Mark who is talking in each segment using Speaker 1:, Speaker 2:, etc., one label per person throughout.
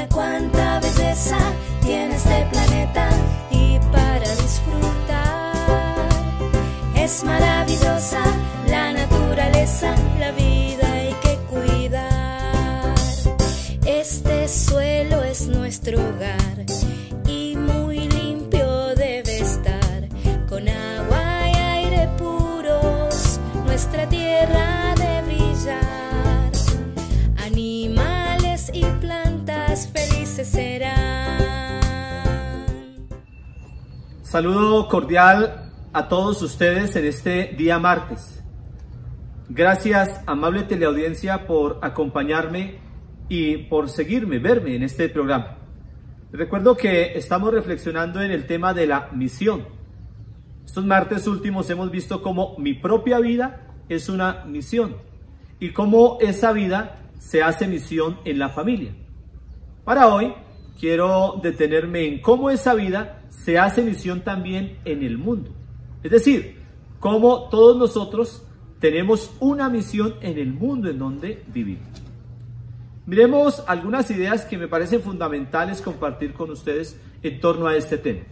Speaker 1: Mira cuánta belleza tiene este planeta y para disfrutar es maravillosa la naturaleza, la vida hay que cuidar. Este suelo es nuestro hogar y muy limpio debe estar, con agua y aire puros, nuestra tierra de brillar. Animales y plantas felices serán.
Speaker 2: Saludo cordial a todos ustedes en este día martes. Gracias, amable teleaudiencia, por acompañarme y por seguirme, verme en este programa. Recuerdo que estamos reflexionando en el tema de la misión. Estos martes últimos hemos visto cómo mi propia vida es una misión y cómo esa vida se hace misión en la familia. Para hoy quiero detenerme en cómo esa vida se hace misión también en el mundo. Es decir, cómo todos nosotros tenemos una misión en el mundo en donde vivimos. Miremos algunas ideas que me parecen fundamentales compartir con ustedes en torno a este tema.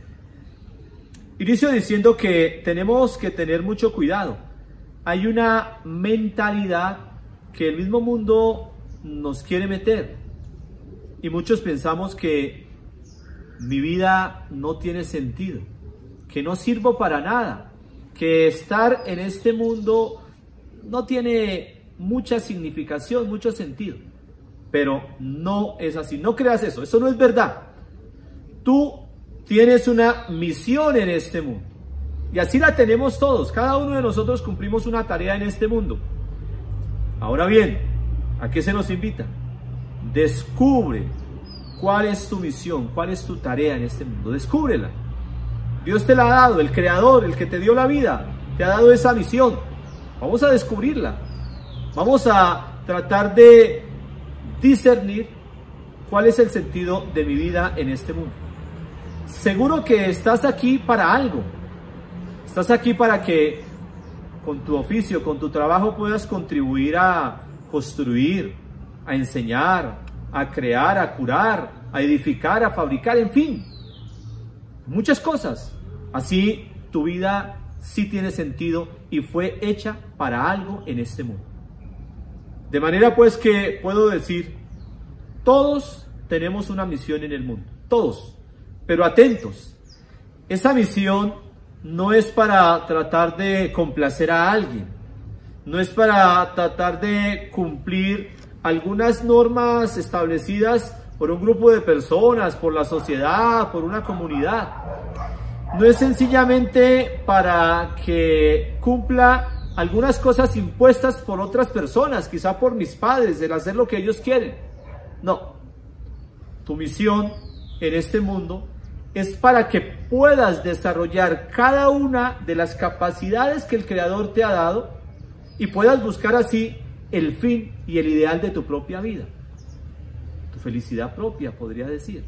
Speaker 2: Inicio diciendo que tenemos que tener mucho cuidado. Hay una mentalidad que el mismo mundo nos quiere meter y muchos pensamos que mi vida no tiene sentido, que no sirvo para nada, que estar en este mundo no tiene mucha significación, mucho sentido. Pero no es así, no creas eso, eso no es verdad. Tú tienes una misión en este mundo y así la tenemos todos, cada uno de nosotros cumplimos una tarea en este mundo. Ahora bien, ¿a qué se nos invita? Descubre cuál es tu misión, cuál es tu tarea en este mundo, descúbrela. Dios te la ha dado, el Creador, el que te dio la vida, te ha dado esa misión. Vamos a descubrirla, vamos a tratar de discernir cuál es el sentido de mi vida en este mundo. Seguro que estás aquí para algo, estás aquí para que con tu oficio, con tu trabajo puedas contribuir a construir, a enseñar, a crear, a curar, a edificar, a fabricar, en fin, muchas cosas. Así tu vida sí tiene sentido y fue hecha para algo en este mundo. De manera pues que puedo decir, todos tenemos una misión en el mundo, todos, pero atentos, esa misión no es para tratar de complacer a alguien, no es para tratar de cumplir algunas normas establecidas por un grupo de personas, por la sociedad, por una comunidad. No es sencillamente para que cumpla algunas cosas impuestas por otras personas, quizá por mis padres, el hacer lo que ellos quieren. No, tu misión en este mundo es para que puedas desarrollar cada una de las capacidades que el Creador te ha dado y puedas buscar así el fin y el ideal de tu propia vida, tu felicidad propia, podría decir.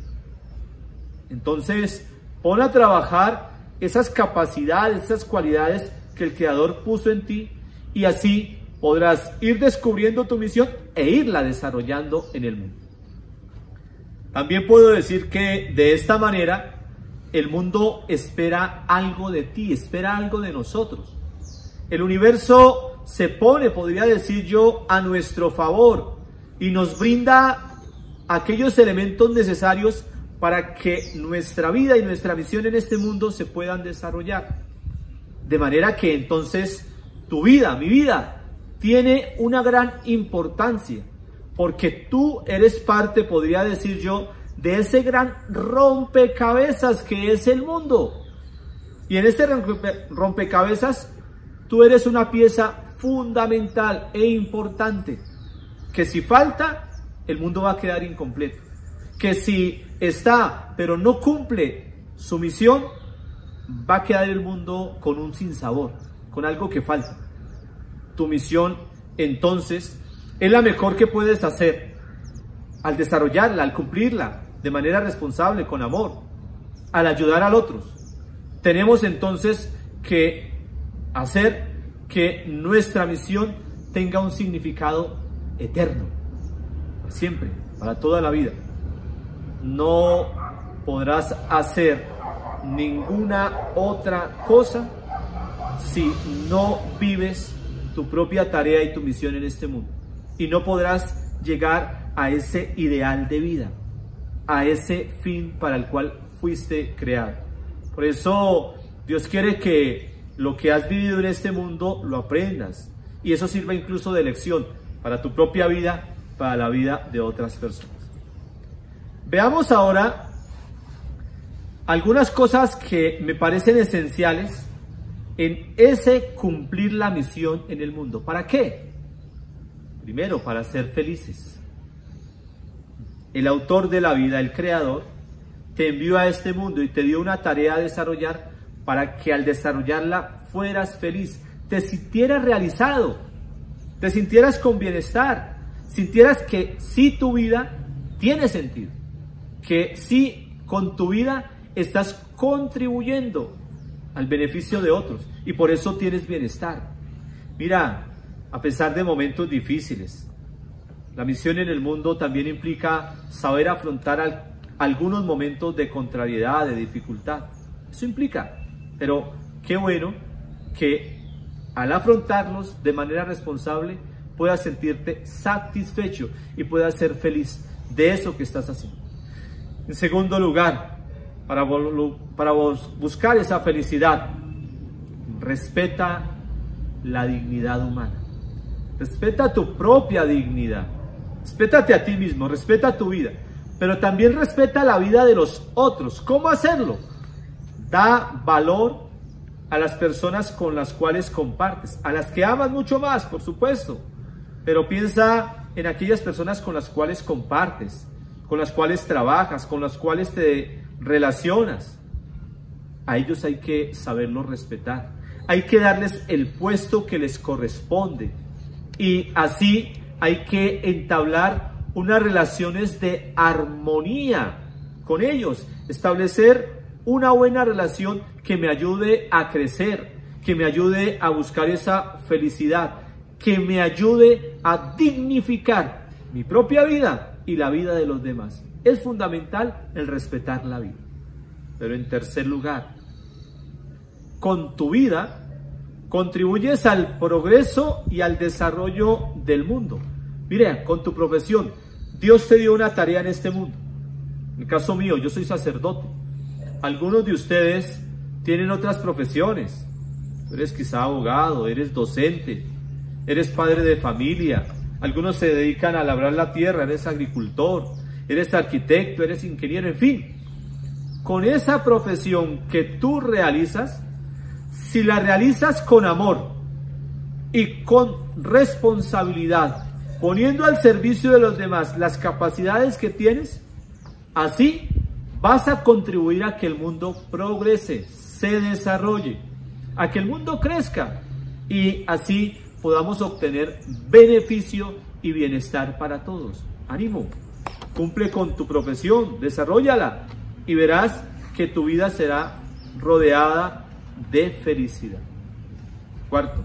Speaker 2: Entonces, pon a trabajar esas capacidades, esas cualidades que el Creador puso en ti y así podrás ir descubriendo tu misión e irla desarrollando en el mundo. También puedo decir que de esta manera el mundo espera algo de ti, espera algo de nosotros. El universo se pone, podría decir yo, a nuestro favor y nos brinda aquellos elementos necesarios para que nuestra vida y nuestra misión en este mundo se puedan desarrollar. De manera que entonces tu vida, mi vida, tiene una gran importancia, porque tú eres parte, podría decir yo, de ese gran rompecabezas que es el mundo. Y en este rompecabezas, tú eres una pieza fundamental e importante, que si falta, el mundo va a quedar incompleto. Que si está, pero no cumple su misión, va a quedar el mundo con un sinsabor, con algo que falta. Tu misión, entonces, es la mejor que puedes hacer al desarrollarla, al cumplirla de manera responsable, con amor, al ayudar a otros. Tenemos entonces que hacer que nuestra misión tenga un significado eterno, para siempre, para toda la vida. no podrás hacer ninguna otra cosa si no vives tu propia tarea y tu misión en este mundo. Y no podrás llegar a ese ideal de vida, a ese fin para el cual fuiste creado. Por eso Dios quiere que lo que has vivido en este mundo lo aprendas, y eso sirva incluso de lección para tu propia vida, para la vida de otras personas. Veamos ahora algunas cosas que me parecen esenciales en ese cumplir la misión en el mundo. ¿Para qué? Primero, para ser felices. El autor de la vida, el creador, te envió a este mundo y te dio una tarea a desarrollar para que al desarrollarla fueras feliz, te sintieras realizado, te sintieras con bienestar, sintieras que sí tu vida tiene sentido, que sí con tu vida estás contribuyendo al beneficio de otros y por eso tienes bienestar. Mira, a pesar de momentos difíciles, la misión en el mundo también implica saber afrontar algunos momentos de contrariedad, de dificultad. Eso implica, pero qué bueno que al afrontarlos de manera responsable puedas sentirte satisfecho y puedas ser feliz de eso que estás haciendo. En segundo lugar, para buscar esa felicidad, respeta la dignidad humana. Respeta tu propia dignidad. Respétate a ti mismo, respeta tu vida, pero también respeta la vida de los otros. ¿Cómo hacerlo? Da valor a las personas con las cuales compartes, a las que amas mucho más, por supuesto, pero piensa en aquellas personas con las cuales compartes, con las cuales trabajas, con las cuales te relacionas. A ellos hay que saberlos respetar, hay que darles el puesto que les corresponde, y así hay que entablar unas relaciones de armonía con ellos, establecer una buena relación que me ayude a crecer, que me ayude a buscar esa felicidad, que me ayude a dignificar mi propia vida y la vida de los demás. Es fundamental el respetar la vida. Pero en tercer lugar, con tu vida contribuyes al progreso y al desarrollo del mundo. Mire, con tu profesión, Dios te dio una tarea en este mundo. En el caso mío, yo soy sacerdote. Algunos de ustedes tienen otras profesiones. Eres quizá abogado, eres docente, eres padre de familia. Algunos se dedican a labrar la tierra, eres agricultor, eres arquitecto, eres ingeniero, en fin. Con esa profesión que tú realizas, si la realizas con amor y con responsabilidad, poniendo al servicio de los demás las capacidades que tienes, así vas a contribuir a que el mundo progrese, se desarrolle, a que el mundo crezca y así podamos obtener beneficio y bienestar para todos. Ánimo, cumple con tu profesión, desarróllala y verás que tu vida será rodeada de felicidad. Cuarto,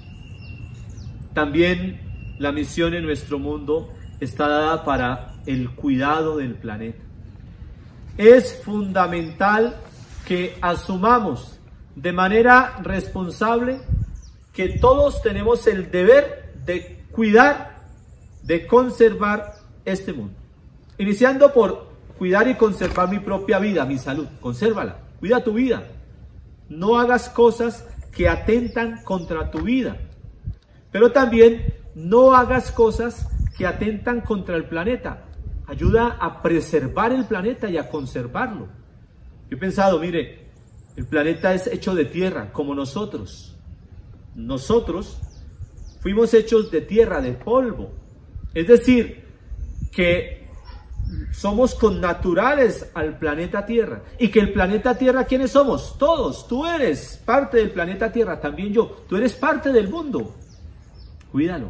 Speaker 2: también la misión en nuestro mundo está dada para el cuidado del planeta. Es fundamental que asumamos de manera responsable que todos tenemos el deber de cuidar, de conservar este mundo. Iniciando por cuidar y conservar mi propia vida, mi salud. Consérvala, cuida tu vida. No hagas cosas que atentan contra tu vida. Pero también no hagas cosas que atentan contra el planeta. Ayuda a preservar el planeta y a conservarlo. Yo he pensado, mire, el planeta es hecho de tierra, como nosotros. Nosotros fuimos hechos de tierra, de polvo. Es decir, que somos connaturales al planeta Tierra. Y que el planeta Tierra, ¿quiénes somos? Todos. Tú eres parte del planeta Tierra, también yo. Tú eres parte del mundo. Cuídalo.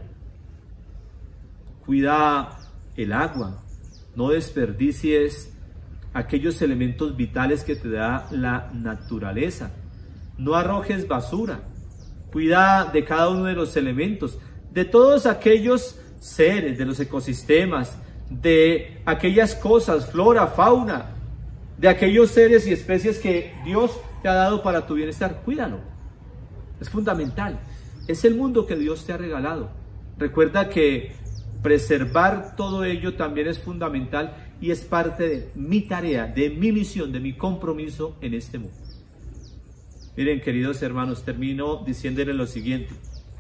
Speaker 2: Cuida el agua. No desperdicies aquellos elementos vitales que te da la naturaleza. No arrojes basura. Cuida de cada uno de los elementos, de todos aquellos seres, de los ecosistemas, de aquellas cosas, flora, fauna, de aquellos seres y especies que Dios te ha dado para tu bienestar. Cuídalo. Es fundamental. Es el mundo que Dios te ha regalado. Recuerda que preservar todo ello también es fundamental y es parte de mi tarea, de mi misión, de mi compromiso en este mundo. Miren, queridos hermanos, termino diciéndoles lo siguiente.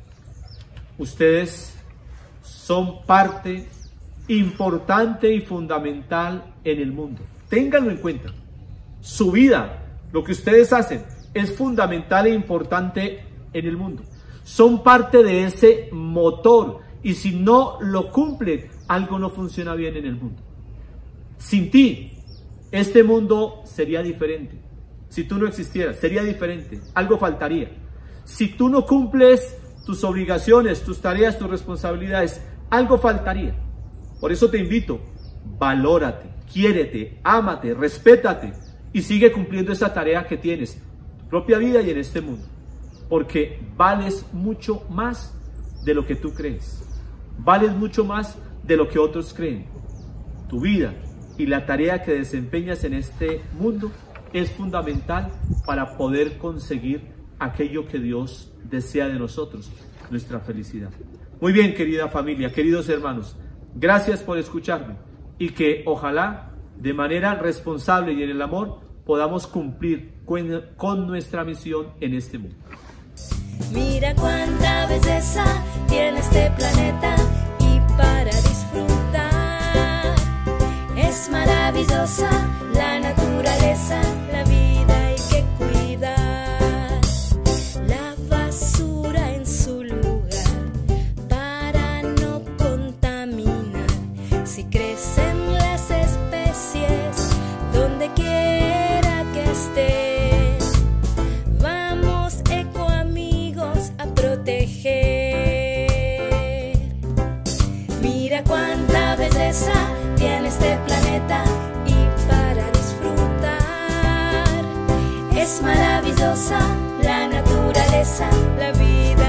Speaker 2: Ustedes son parte importante y fundamental en el mundo. Ténganlo en cuenta. Su vida, lo que ustedes hacen, es fundamental e importante en el mundo. Son parte de ese motor y si no lo cumplen, algo no funciona bien en el mundo. Sin ti, este mundo sería diferente. Si tú no existieras, sería diferente. Algo faltaría. Si tú no cumples tus obligaciones, tus tareas, tus responsabilidades, algo faltaría. Por eso te invito, valórate, quiérete, ámate, respétate y sigue cumpliendo esa tarea que tienes, tu propia vida y en este mundo. Porque vales mucho más de lo que tú crees. Vales mucho más de lo que otros creen. Tu vida y la tarea que desempeñas en este mundo es fundamental para poder conseguir aquello que Dios desea de nosotros, nuestra felicidad. Muy bien, querida familia, queridos hermanos, gracias por escucharme y que ojalá de manera responsable y en el amor podamos cumplir con nuestra misión en este mundo.
Speaker 1: Mira cuánta belleza tiene este planeta y para disfrutar es maravillosa la naturaleza, la vida hay que cuidar. La basura en su lugar para no contaminar. Si crecen las especies donde quiera que estén, vamos ecoamigos a proteger. Mira cuánta belleza tiene este planeta y para disfrutar es maravillosa la naturaleza, la vida